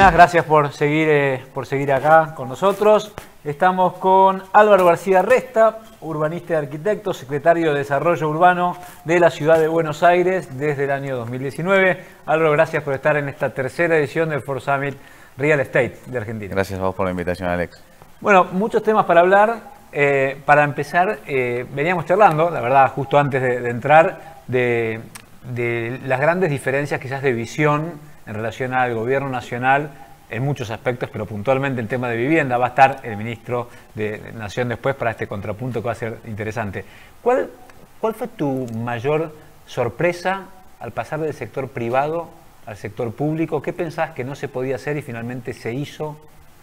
buenas, gracias por seguir acá con nosotros. Estamos con Álvaro García Resta, urbanista y arquitecto, secretario de Desarrollo Urbano de la Ciudad de Buenos Aires desde el año 2019. Álvaro, gracias por estar en esta tercera edición del Ford Summit Real Estate de Argentina. Gracias a vos por la invitación, Alex. Bueno, muchos temas para hablar. Para empezar, veníamos charlando, la verdad, justo antes de entrar, de las grandes diferencias quizás de visión en relación al gobierno nacional en muchos aspectos, pero puntualmente el tema de vivienda. Va a estar el ministro de Nación después para este contrapunto que va a ser interesante. ¿Cuál fue tu mayor sorpresa al pasar del sector privado al sector público? ¿Qué pensás que no se podía hacer y finalmente se hizo?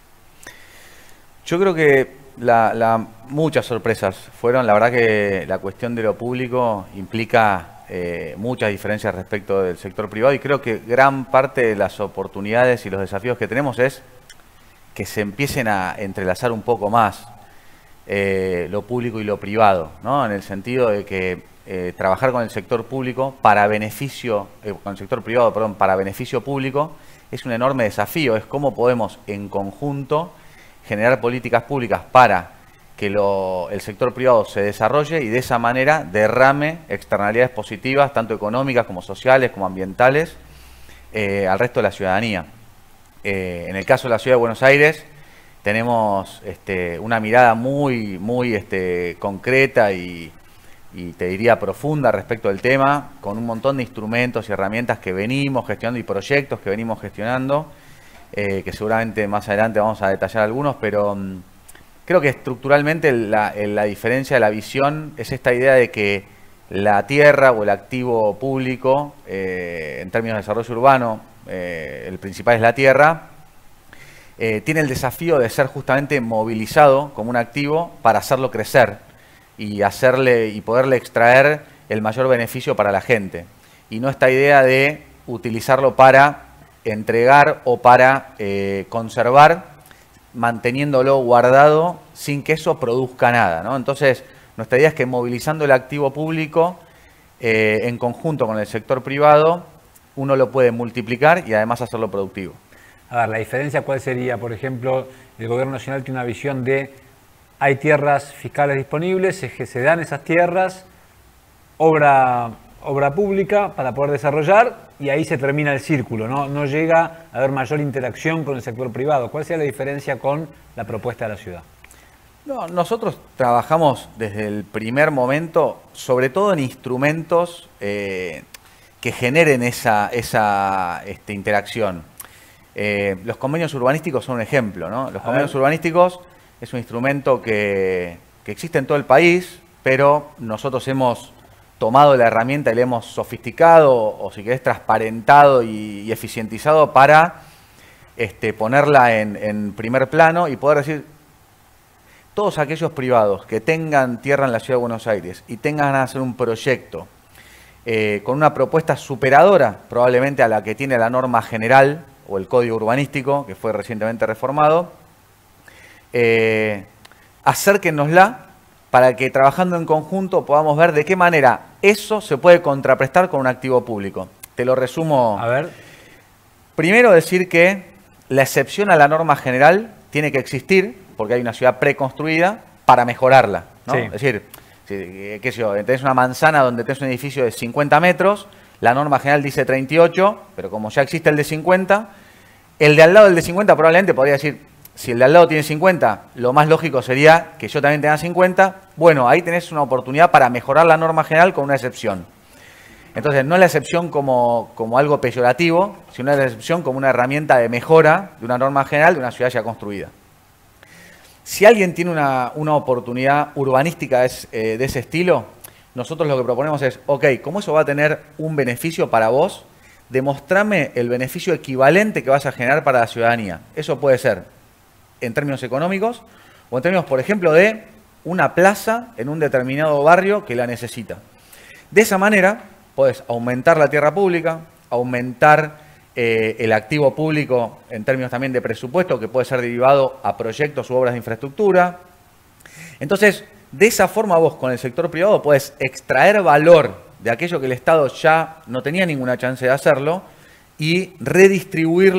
Yo creo que muchas sorpresas fueron. La verdad que la cuestión de lo público implica muchas diferencias respecto del sector privado, y creo que gran parte de las oportunidades y los desafíos que tenemos es que se empiecen a entrelazar un poco más lo público y lo privado, ¿no? En el sentido de que trabajar con el sector público para beneficio, con el sector privado, perdón, para beneficio público es un enorme desafío. Es cómo podemos en conjunto generar políticas públicas para que el sector privado se desarrolle y de esa manera derrame externalidades positivas, tanto económicas como sociales, como ambientales, al resto de la ciudadanía. En el caso de la Ciudad de Buenos Aires, tenemos una mirada muy concreta y te diría profunda respecto al tema, con un montón de instrumentos y herramientas que venimos gestionando y proyectos que venimos gestionando, que seguramente más adelante vamos a detallar algunos, pero creo que estructuralmente la diferencia de la visión es esta idea de que la tierra o el activo público, en términos de desarrollo urbano, el principal es la tierra, tiene el desafío de ser justamente movilizado como un activo para hacerlo crecer y poderle extraer el mayor beneficio para la gente. Y no esta idea de utilizarlo para entregar o para conservar, manteniéndolo guardado sin que eso produzca nada, ¿no? Entonces, nuestra idea es que movilizando el activo público en conjunto con el sector privado, uno lo puede multiplicar y además hacerlo productivo. A ver, la diferencia, ¿cuál sería? Por ejemplo, el gobierno nacional tiene una visión de hay tierras fiscales disponibles, se dan esas tierras, obra pública para poder desarrollar, y ahí se termina el círculo, ¿no? No llega a haber mayor interacción con el sector privado. ¿Cuál sería la diferencia con la propuesta de la ciudad? No, nosotros trabajamos desde el primer momento, sobre todo en instrumentos que generen esa interacción. Los convenios urbanísticos son un ejemplo, ¿no? Los convenios urbanísticos es un instrumento que existe en todo el país, pero nosotros hemos tomado la herramienta y la hemos sofisticado, o si querés, transparentado y eficientizado para ponerla en primer plano y poder decir, todos aquellos privados que tengan tierra en la Ciudad de Buenos Aires y tengan ganas de hacer un proyecto con una propuesta superadora probablemente a la que tiene la norma general o el código urbanístico, que fue recientemente reformado, acérquennosla para que trabajando en conjunto podamos ver de qué manera eso se puede contraprestar con un activo público. Te lo resumo. A ver. Primero, decir que la excepción a la norma general tiene que existir, porque hay una ciudad preconstruida, para mejorarla, ¿no? Sí. Es decir, qué sé yo, tenés una manzana donde tenés un edificio de 50 metros, la norma general dice 38, pero como ya existe el de 50, el de al lado del de 50 probablemente podría decir, si el de al lado tiene 50, lo más lógico sería que yo también tenga 50. Bueno, ahí tenés una oportunidad para mejorar la norma general con una excepción. Entonces, no es la excepción como algo peyorativo, sino la excepción como una herramienta de mejora de una norma general de una ciudad ya construida. Si alguien tiene una oportunidad urbanística de ese estilo, nosotros lo que proponemos es, ok, como eso va a tener un beneficio para vos, demostrame el beneficio equivalente que vas a generar para la ciudadanía. Eso puede ser en términos económicos o en términos, por ejemplo, de una plaza en un determinado barrio que la necesita. De esa manera, podés aumentar la tierra pública, aumentar el activo público en términos también de presupuesto, que puede ser derivado a proyectos u obras de infraestructura. Entonces, de esa forma vos con el sector privado podés extraer valor de aquello que el Estado ya no tenía ninguna chance de hacerlo y redistribuirlo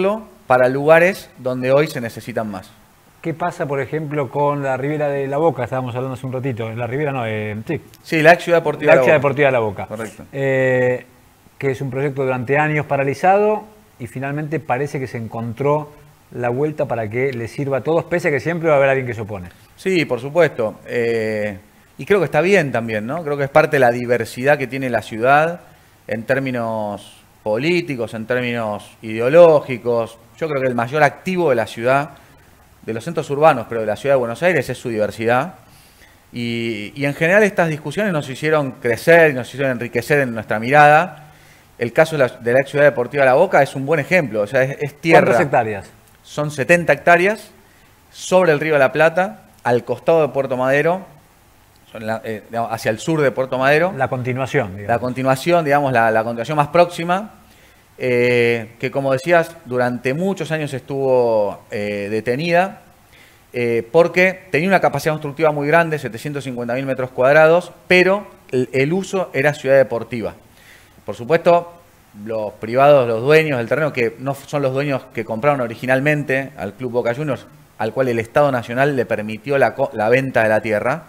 para lugares donde hoy se necesitan más. ¿Qué pasa, por ejemplo, con la Ribera de la Boca? Estábamos hablando hace un ratito. La Ribera no, sí. Sí, la ex Ciudad Deportiva La ex Ciudad Deportiva de la Boca. Correcto. Que es un proyecto durante años paralizado y finalmente parece que se encontró la vuelta para que le sirva a todos, pese a que siempre va a haber alguien que se opone. Sí, por supuesto. Y creo que está bien también, ¿no? Creo que es parte de la diversidad que tiene la ciudad en términos políticos, en términos ideológicos. Yo creo que el mayor activo de la ciudad, de los centros urbanos, pero de la ciudad de Buenos Aires, es su diversidad. Y en general estas discusiones nos hicieron crecer, nos hicieron enriquecer en nuestra mirada. El caso de la ex Ciudad Deportiva de la Boca es un buen ejemplo. O sea, es tierra. ¿Cuántas hectáreas? Son 70 hectáreas sobre el río de la Plata, al costado de Puerto Madero, hacia el sur de Puerto Madero. La continuación, digamos. La continuación, digamos, la continuación más próxima. Que como decías, durante muchos años estuvo detenida porque tenía una capacidad constructiva muy grande, 750.000 metros cuadrados, pero el uso era ciudad deportiva. Por supuesto, los privados, los dueños del terreno, que no son los dueños que compraron originalmente al Club Boca Juniors, al cual el Estado Nacional le permitió la venta de la tierra,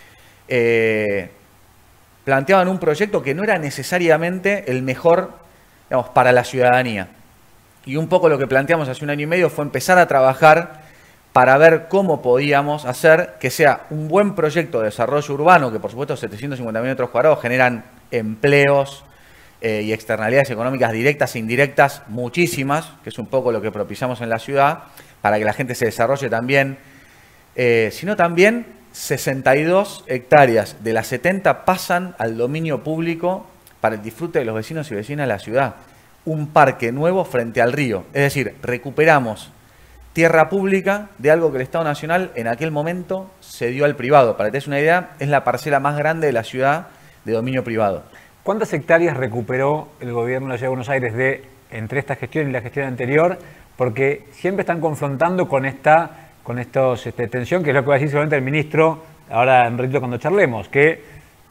planteaban un proyecto que no era necesariamente el mejor, digamos, para la ciudadanía. Y un poco lo que planteamos hace un año y medio fue empezar a trabajar para ver cómo podíamos hacer que sea un buen proyecto de desarrollo urbano, que por supuesto 750.000 metros cuadrados generan empleos y externalidades económicas directas e indirectas muchísimas, que es un poco lo que propiciamos en la ciudad, para que la gente se desarrolle también, sino también 62 hectáreas de las 70 pasan al dominio público para el disfrute de los vecinos y vecinas de la ciudad. Un parque nuevo frente al río. Es decir, recuperamos tierra pública de algo que el Estado Nacional en aquel momento cedió al privado. Para que te des una idea, es la parcela más grande de la ciudad de dominio privado. ¿Cuántas hectáreas recuperó el gobierno de la Ciudad de Buenos Aires entre esta gestión y la gestión anterior? Porque siempre están confrontando con esta tensión, que es lo que va a decir seguramente el ministro ahora en un ratito cuando charlemos, que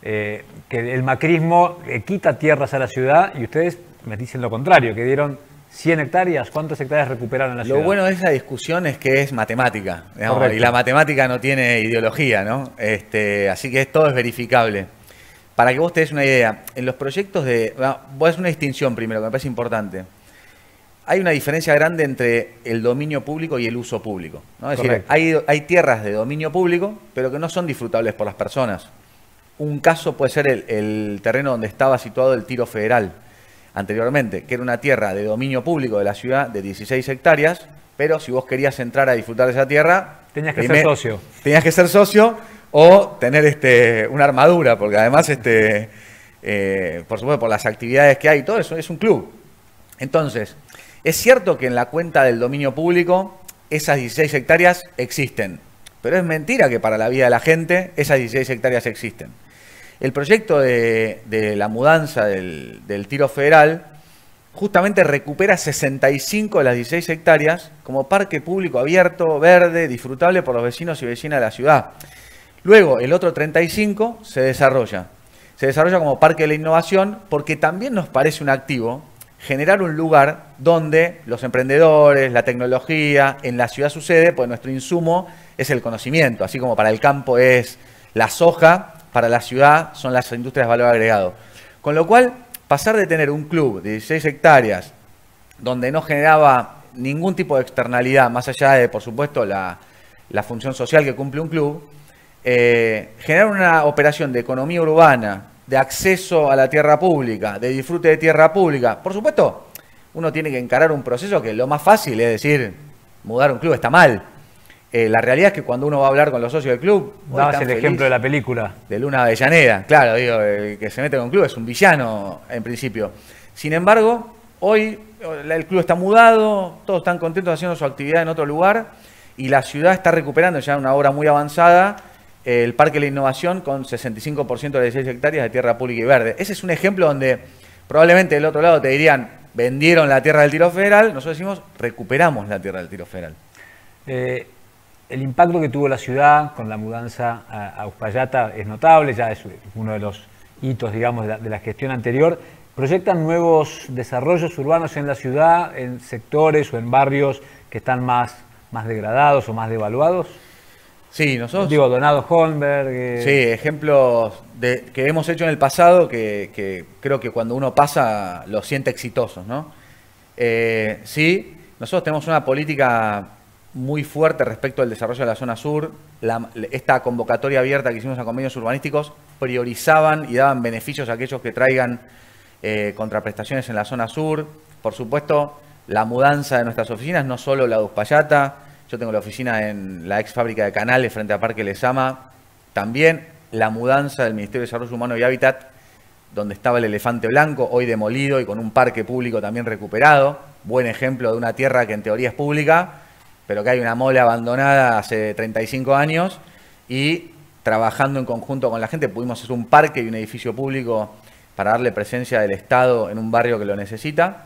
el macrismo quita tierras a la ciudad y ustedes me dicen lo contrario, que dieron 100 hectáreas. ¿Cuántas hectáreas recuperaron en la ciudad? Lo bueno de esa discusión es que es matemática, digamos, y la matemática no tiene ideología, ¿no? Así que todo es verificable. Para que vos te des una idea, en los proyectos voy a hacer una distinción primero, que me parece importante. Hay una diferencia grande entre el dominio público y el uso público, ¿no? Es decir, hay tierras de dominio público, pero que no son disfrutables por las personas. Un caso puede ser el terreno donde estaba situado el Tiro Federal anteriormente, que era una tierra de dominio público de la ciudad de 16 hectáreas, pero si vos querías entrar a disfrutar de esa tierra... Tenías que ser socio. Tenías que ser socio o tener una armadura, porque además, por supuesto, por las actividades que hay, todo eso es un club. Entonces, es cierto que en la cuenta del dominio público esas 16 hectáreas existen, pero es mentira que para la vida de la gente esas 16 hectáreas existen. El proyecto de la mudanza del Tiro Federal justamente recupera 65 de las 16 hectáreas como parque público abierto, verde, disfrutable por los vecinos y vecinas de la ciudad. Luego, el otro 35 se desarrolla. Se desarrolla como parque de la innovación porque también nos parece un activo generar un lugar donde los emprendedores, la tecnología, en la ciudad sucede, pues nuestro insumo es el conocimiento, así como para el campo es la soja, para la ciudad son las industrias de valor agregado. Con lo cual, pasar de tener un club de 16 hectáreas, donde no generaba ningún tipo de externalidad, más allá de, por supuesto, la función social que cumple un club, generar una operación de economía urbana, de acceso a la tierra pública, de disfrute de tierra pública. Por supuesto, uno tiene que encarar un proceso que lo más fácil es decir, mudar un club está mal. La realidad es que cuando uno va a hablar con los socios del club... Dabas el ejemplo de la película. De Luna Avellaneda. Claro, digo, el que se mete con un club es un villano en principio. Sin embargo, hoy el club está mudado, todos están contentos haciendo su actividad en otro lugar y la ciudad está recuperando ya una obra muy avanzada el Parque de la Innovación con 65% de 16 hectáreas de tierra pública y verde. Ese es un ejemplo donde probablemente del otro lado te dirían, vendieron la tierra del Tiro Federal, nosotros decimos, recuperamos la tierra del Tiro Federal. El impacto que tuvo la ciudad con la mudanza a Uspallata es notable, ya es uno de los hitos, digamos, de la gestión anterior. ¿Proyectan nuevos desarrollos urbanos en la ciudad, en sectores o en barrios que están más degradados o más devaluados? Sí, nosotros... Digo, Donado Holmberg... Sí, ejemplos que hemos hecho en el pasado que creo que cuando uno pasa los siente exitosos, ¿no? Sí, nosotros tenemos una política muy fuerte respecto al desarrollo de la zona sur. Esta convocatoria abierta que hicimos a convenios urbanísticos priorizaban y daban beneficios a aquellos que traigan contraprestaciones en la zona sur. Por supuesto, la mudanza de nuestras oficinas, no solo la de Uspallata. Yo tengo la oficina en la ex fábrica de Canales frente a Parque Lezama. También la mudanza del Ministerio de Desarrollo Humano y Hábitat, donde estaba el elefante blanco, hoy demolido y con un parque público también recuperado. Buen ejemplo de una tierra que en teoría es pública, pero que hay una mole abandonada hace 35 años y trabajando en conjunto con la gente pudimos hacer un parque y un edificio público para darle presencia del Estado en un barrio que lo necesita.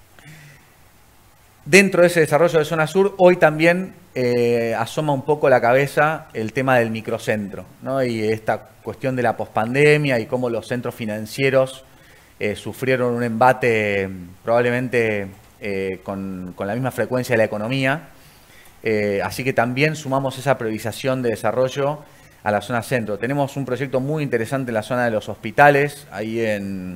Dentro de ese desarrollo de zona sur, hoy también asoma un poco la cabeza el tema del microcentro, ¿no? Y esta cuestión de la pospandemia y cómo los centros financieros sufrieron un embate probablemente con la misma frecuencia de la economía. Así que también sumamos esa priorización de desarrollo a la zona centro. Tenemos un proyecto muy interesante en la zona de los hospitales, ahí en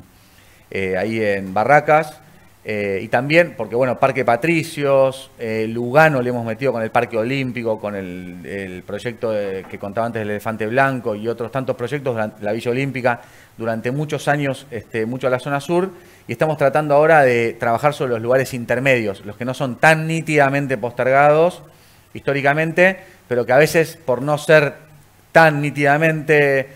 Barracas. Y también, porque bueno, Parque Patricios, Lugano le hemos metido con el Parque Olímpico, con el proyecto que contaba antes del Elefante Blanco y otros tantos proyectos, la Villa Olímpica, durante muchos años, mucho a la zona sur, y estamos tratando ahora de trabajar sobre los lugares intermedios, los que no son tan nítidamente postergados históricamente, pero que a veces por no ser tan nítidamente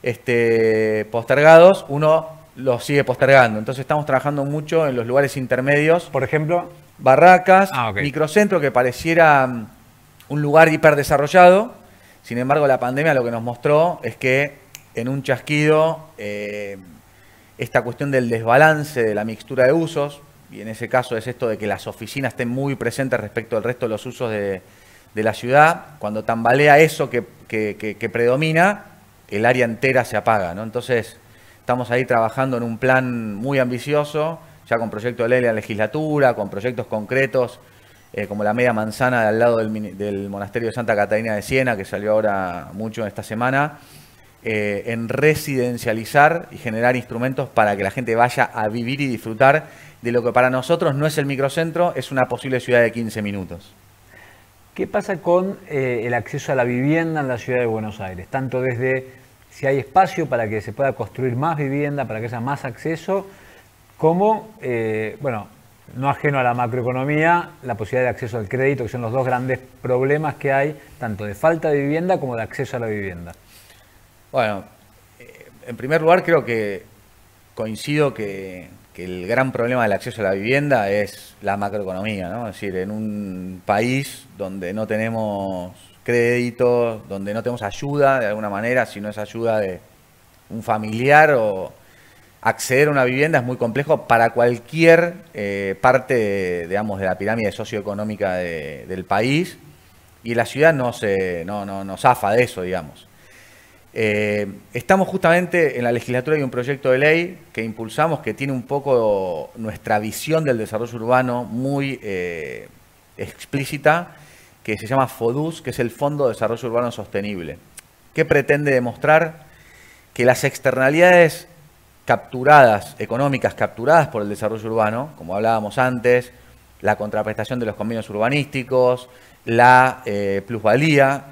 postergados, uno los sigue postergando. Entonces estamos trabajando mucho en los lugares intermedios. Por ejemplo, Barracas, okay. Microcentro, que pareciera un lugar hiperdesarrollado. Sin embargo, la pandemia lo que nos mostró es que en un chasquido esta cuestión del desbalance de la mixtura de usos, y en ese caso es esto de que las oficinas estén muy presentes respecto al resto de los usos de la ciudad, cuando tambalea eso que predomina, el área entera se apaga, ¿no? Entonces estamos ahí trabajando en un plan muy ambicioso, ya con proyecto de ley de la legislatura, con proyectos concretos, como la media manzana al lado del monasterio de Santa Catarina de Siena, que salió ahora mucho esta semana, en residencializar y generar instrumentos para que la gente vaya a vivir y disfrutar de lo que para nosotros no es el microcentro, es una posible ciudad de 15 minutos. ¿Qué pasa con el acceso a la vivienda en la ciudad de Buenos Aires? Tanto desde si hay espacio para que se pueda construir más vivienda, para que haya más acceso, como, bueno, no ajeno a la macroeconomía, la posibilidad de acceso al crédito, que son los dos grandes problemas que hay, tanto de falta de vivienda como de acceso a la vivienda. Bueno, en primer lugar creo que coincido que el gran problema del acceso a la vivienda es la macroeconomía, ¿no? Es decir, en un país donde no tenemos crédito, donde no tenemos ayuda de alguna manera, si no es ayuda de un familiar, o acceder a una vivienda es muy complejo para cualquier parte, digamos, de la pirámide socioeconómica del país, y la ciudad no zafa de eso, digamos. Estamos justamente en la legislatura, hay un proyecto de ley que impulsamos que tiene un poco nuestra visión del desarrollo urbano muy explícita, que se llama FODUS, que es el Fondo de Desarrollo Urbano Sostenible, que pretende demostrar que las externalidades económicas capturadas por el desarrollo urbano, como hablábamos antes, la contraprestación de los convenios urbanísticos, la plusvalía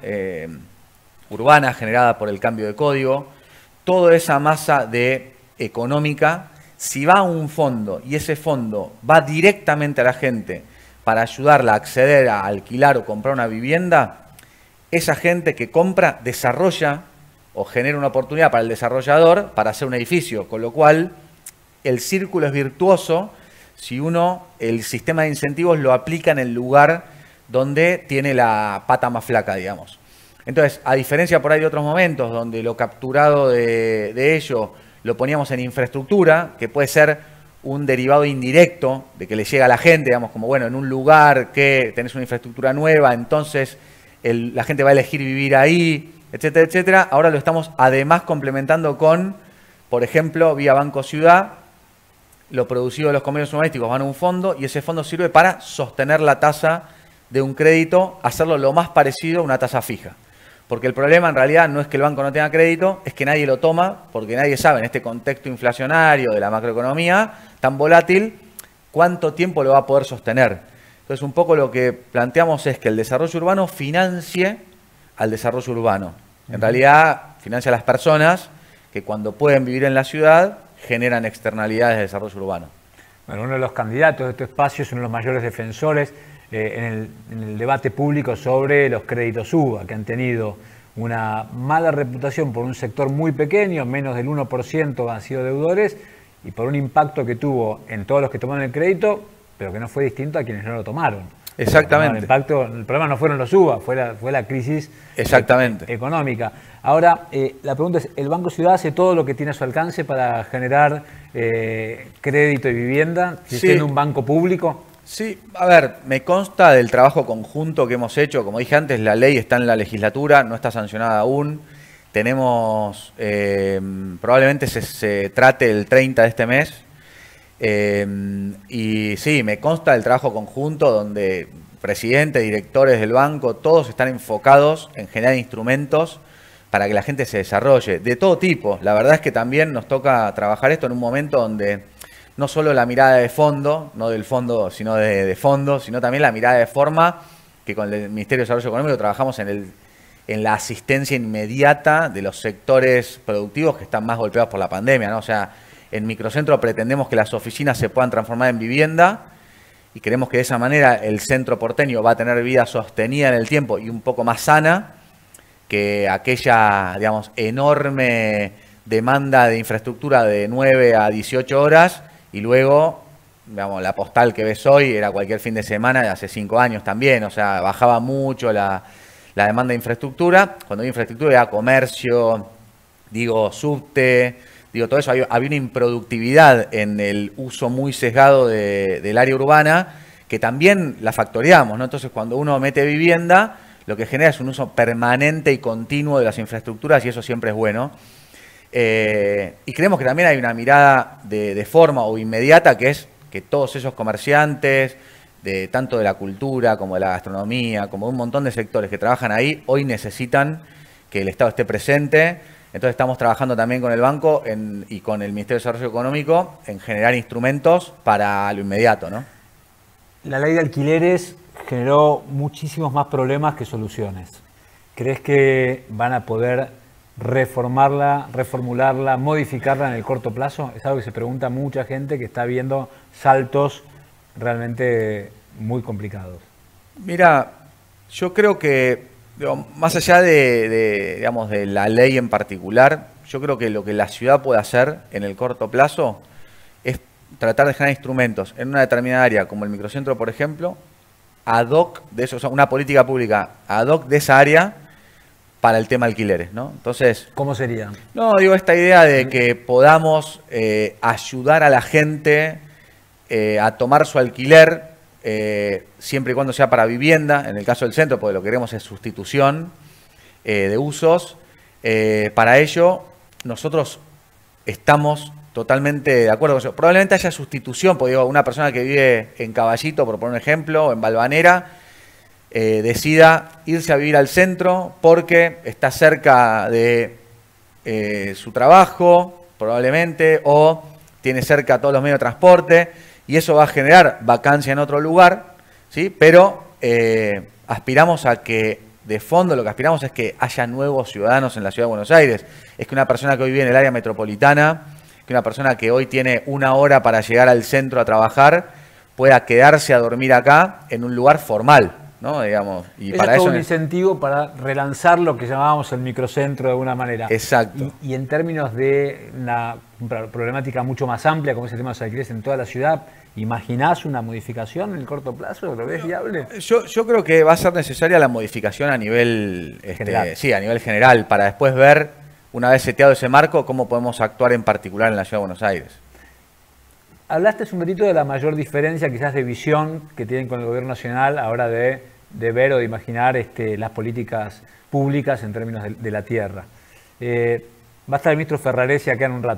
urbana generada por el cambio de código, toda esa masa económica, si va a un fondo y ese fondo va directamente a la gente para ayudarla a acceder a alquilar o comprar una vivienda, esa gente que compra desarrolla o genera una oportunidad para el desarrollador para hacer un edificio, con lo cual el círculo es virtuoso si uno el sistema de incentivos lo aplica en el lugar donde tiene la pata más flaca, digamos. Entonces, a diferencia por ahí de otros momentos donde lo capturado de ello lo poníamos en infraestructura, que puede ser un derivado indirecto de que le llega a la gente, digamos, como bueno, en un lugar que tenés una infraestructura nueva, entonces la gente va a elegir vivir ahí, etcétera, etcétera. Ahora lo estamos además complementando con, por ejemplo, vía Banco Ciudad, lo producido de los convenios urbanísticos van a un fondo y ese fondo sirve para sostener la tasa de un crédito, hacerlo lo más parecido a una tasa fija. Porque el problema en realidad no es que el banco no tenga crédito, es que nadie lo toma, porque nadie sabe en este contexto inflacionario de la macroeconomía tan volátil cuánto tiempo lo va a poder sostener. Entonces un poco lo que planteamos es que el desarrollo urbano financie al desarrollo urbano. En realidad financia a las personas que cuando pueden vivir en la ciudad generan externalidades de desarrollo urbano. Bueno, uno de los candidatos de este espacio es uno de los mayores defensores en el debate público sobre los créditos UBA, que han tenido una mala reputación por un sector muy pequeño, menos del 1% han sido deudores, y por un impacto que tuvo en todos los que tomaron el crédito, pero que no fue distinto a quienes no lo tomaron. Exactamente. El problema no fueron los UBA, fue la crisis económica. Ahora, la pregunta es, ¿el Banco Ciudad hace todo lo que tiene a su alcance para generar crédito y vivienda, siendo un banco público? Sí, a ver, me consta del trabajo conjunto que hemos hecho. Como dije antes, la ley está en la legislatura, no está sancionada aún. Tenemos, probablemente se trate el 30 de este mes. Y sí, me consta del trabajo conjunto donde presidente, directores del banco, todos están enfocados en generar instrumentos para que la gente se desarrolle, de todo tipo. La verdad es que también nos toca trabajar esto en un momento donde no solo la mirada de fondo, no del fondo, sino de fondo, sino también la mirada de forma, que con el Ministerio de Desarrollo Económico trabajamos en la asistencia inmediata de los sectores productivos que están más golpeados por la pandemia, ¿no? O sea, en Microcentro pretendemos que las oficinas se puedan transformar en vivienda y creemos que de esa manera el centro porteño va a tener vida sostenida en el tiempo y un poco más sana que aquella, digamos, enorme demanda de infraestructura de 9 a 18 horas y luego, digamos, la postal que ves hoy era cualquier fin de semana de hace 5 años también, o sea, bajaba mucho la demanda de infraestructura. Cuando hay infraestructura era comercio, digo, subte, digo, todo eso, había una improductividad en el uso muy sesgado del área urbana que también la factoreamos, ¿no? Entonces, cuando uno mete vivienda, lo que genera es un uso permanente y continuo de las infraestructuras y eso siempre es bueno. Y creemos que también hay una mirada de forma o inmediata que es que todos esos comerciantes, tanto de la cultura como de la gastronomía, como de un montón de sectores que trabajan ahí, hoy necesitan que el Estado esté presente. Entonces estamos trabajando también con el banco y con el Ministerio de Desarrollo Económico en generar instrumentos para lo inmediato, ¿no? La ley de alquileres generó muchísimos más problemas que soluciones. ¿Crees que van a poder reformarla, reformularla, modificarla en el corto plazo? Es algo que se pregunta mucha gente que está viendo saltos realmente muy complicados. Mira, yo creo que más allá digamos, de la ley en particular, yo creo que lo que la ciudad puede hacer en el corto plazo es tratar de generar instrumentos en una determinada área, como el microcentro, por ejemplo, ad hoc de eso, o sea, una política pública ad hoc de esa área para el tema alquileres, ¿no? Entonces, ¿cómo sería? No, digo, esta idea de que podamos ayudar a la gente a tomar su alquiler, siempre y cuando sea para vivienda, en el caso del centro, porque lo que queremos es sustitución de usos. Para ello, nosotros estamos totalmente de acuerdo con eso. Probablemente haya sustitución, porque digo, una persona que vive en Caballito, por poner un ejemplo, o en Valvanera, decida irse a vivir al centro porque está cerca de su trabajo, probablemente, o tiene cerca todos los medios de transporte, y eso va a generar vacancia en otro lugar, ¿sí? Pero aspiramos a que, de fondo, lo que aspiramos es que haya nuevos ciudadanos en la Ciudad de Buenos Aires. Es que una persona que hoy vive en el área metropolitana, que una persona que hoy tiene 1 hora para llegar al centro a trabajar, pueda quedarse a dormir acá en un lugar formal, ¿no? Digamos, y para eso es un incentivo para relanzar lo que llamábamos el microcentro de alguna manera. Exacto. Y en términos de una problemática mucho más amplia, como es el tema de los alquileres en toda la ciudad, ¿imaginás una modificación en el corto plazo? ¿Lo ves viable? Yo creo que va a ser necesaria la modificación a nivel general. Sí, a nivel general, para después ver, una vez seteado ese marco, cómo podemos actuar en particular en la Ciudad de Buenos Aires. Hablaste un ratito de la mayor diferencia quizás de visión que tienen con el gobierno nacional a la hora de ver o de imaginar las políticas públicas en términos de la tierra. Va a estar el ministro Ferraresi acá en un rato.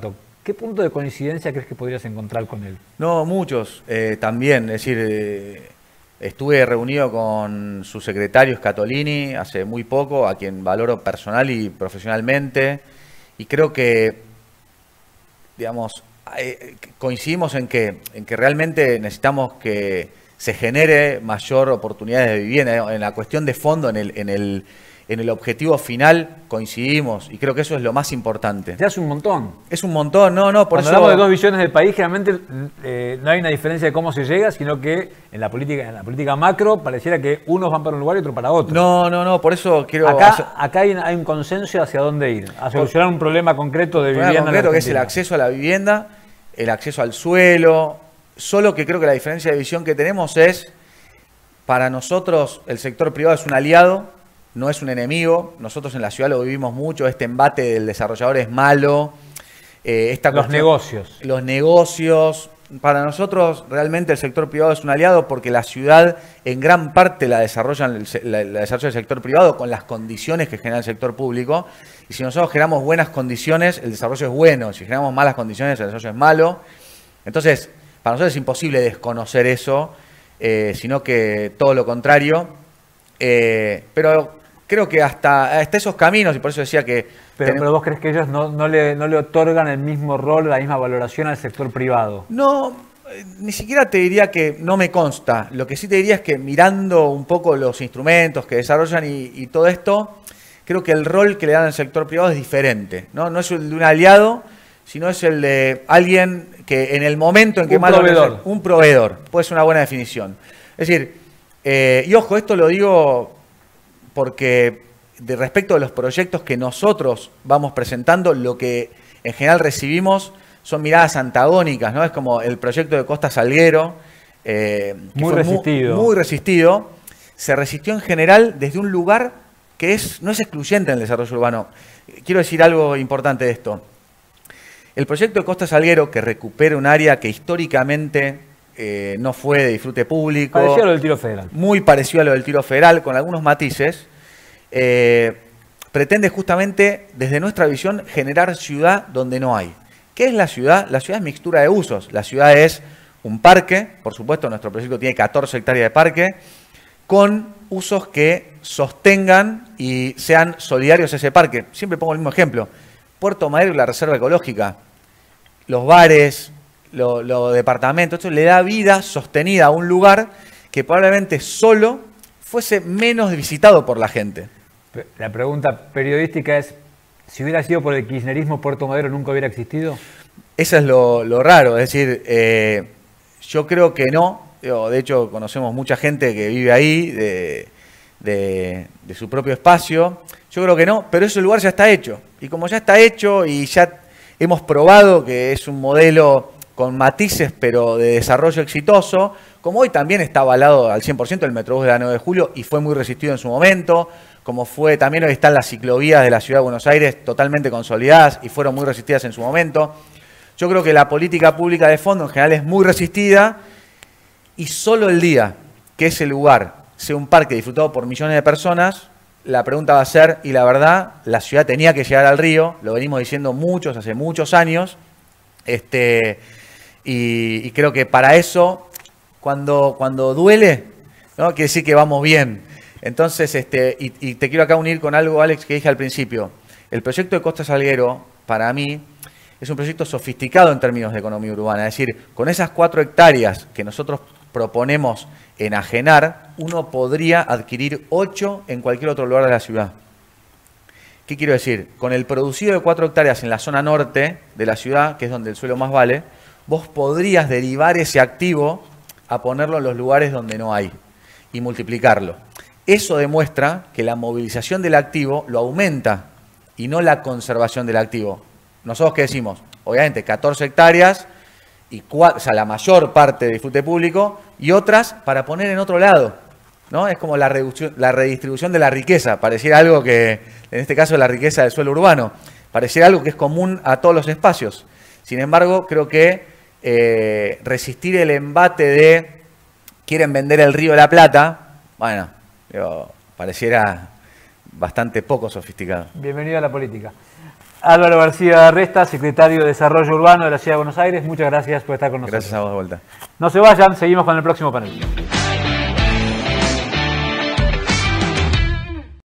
¿Qué punto de coincidencia crees que podrías encontrar con él? No, muchos también. Es decir, estuve reunido con su secretario Scatolini hace muy poco, a quien valoro personal y profesionalmente. Y creo que, digamos, coincidimos en que realmente necesitamos que se genere mayor oportunidades de vivienda. En la cuestión de fondo, en el objetivo final coincidimos y creo que eso es lo más importante. Ya es un montón. Es un montón, por Cuando eso... hablamos de 2 visiones del país, generalmente no hay una diferencia de cómo se llega, sino que en la política macro pareciera que unos van para un lugar y otros para otro. No, por eso quiero... Acá hay un consenso hacia dónde ir, a solucionar un problema concreto de vivienda. Concreto que es el acceso a la vivienda, el acceso al suelo, solo que creo que la diferencia de visión que tenemos es, para nosotros el sector privado es un aliado, no es un enemigo. Nosotros en la ciudad lo vivimos mucho, este embate del desarrollador es malo. Los negocios. Los negocios. Para nosotros realmente el sector privado es un aliado porque la ciudad en gran parte la desarrolla el sector privado con las condiciones que genera el sector público. Y si nosotros generamos buenas condiciones, el desarrollo es bueno. Si generamos malas condiciones, el desarrollo es malo. Entonces, para nosotros es imposible desconocer eso, sino que todo lo contrario. Pero creo que hasta esos caminos, y por eso decía que... Pero vos crees que ellos no le otorgan el mismo rol, la misma valoración al sector privado. No, ni siquiera te diría que no me consta. Lo que sí te diría es que mirando un poco los instrumentos que desarrollan y todo esto, creo que el rol que le dan al sector privado es diferente. No es el de un aliado, sino es el de alguien que en el momento en que más... Un proveedor, puede ser una buena definición. Es decir, y ojo, esto lo digo porque respecto de los proyectos que nosotros vamos presentando, lo que en general recibimos son miradas antagónicas, ¿no? Es como el proyecto de Costa Salguero, que muy fue resistido. Muy resistido. Se resistió en general desde un lugar que no es excluyente en el desarrollo urbano. Quiero decir algo importante de esto. El proyecto de Costa Salguero, que recupera un área que históricamente no fue de disfrute público. Parecido a lo del Tiro Federal. Muy parecido a lo del Tiro Federal, con algunos matices. Pretende justamente, desde nuestra visión, generar ciudad donde no hay. ¿Qué es la ciudad? La ciudad es mixtura de usos. La ciudad es un parque, por supuesto, nuestro proyecto tiene 14 hectáreas de parque, con usos que sostengan y sean solidarios a ese parque. Siempre pongo el mismo ejemplo. Puerto Madero y la Reserva Ecológica, los bares, los departamentos, esto le da vida sostenida a un lugar que probablemente solo fuese menos visitado por la gente. La pregunta periodística es, si hubiera sido por el kirchnerismo, ¿Puerto Madero nunca hubiera existido? Eso es lo raro, es decir, yo creo que no. De hecho, conocemos mucha gente que vive ahí, de su propio espacio. Yo creo que no, pero ese lugar ya está hecho. Y como ya está hecho y ya hemos probado que es un modelo con matices, pero de desarrollo exitoso, como hoy también está avalado al 100% el Metrobús de la 9 de julio y fue muy resistido en su momento, como fue también hoy están las ciclovías de la Ciudad de Buenos Aires totalmente consolidadas y fueron muy resistidas en su momento. Yo creo que la política pública de fondo en general es muy resistida y solo el día que ese lugar sea un parque disfrutado por millones de personas, la pregunta va a ser, y la verdad, la ciudad tenía que llegar al río, lo venimos diciendo muchos, hace muchos años, y creo que para eso, cuando duele, ¿no? Quiere decir que vamos bien. Entonces, y te quiero acá unir con algo, Alex, que dije al principio. El proyecto de Costa Salguero, para mí, es un proyecto sofisticado en términos de economía urbana. Es decir, con esas 4 hectáreas que nosotros proponemos enajenar, uno podría adquirir 8 en cualquier otro lugar de la ciudad. ¿Qué quiero decir? Con el producido de 4 hectáreas en la zona norte de la ciudad, que es donde el suelo más vale, vos podrías derivar ese activo a ponerlo en los lugares donde no hay y multiplicarlo. Eso demuestra que la movilización del activo lo aumenta y no la conservación del activo. ¿Nosotros qué decimos? Obviamente 14 hectáreas, y o sea, la mayor parte de disfrute público, y otras para poner en otro lado, ¿no? Es como la redistribución de la riqueza, pareciera algo que, en este caso la riqueza del suelo urbano, pareciera algo que es común a todos los espacios. Sin embargo, creo que resistir el embate de quieren vender el Río de la Plata, bueno, pareciera bastante poco sofisticado. Bienvenido a la política. Álvaro García Resta, secretario de Desarrollo Urbano de la Ciudad de Buenos Aires. Muchas gracias por estar con nosotros. Gracias a vos de vuelta. No se vayan, seguimos con el próximo panel.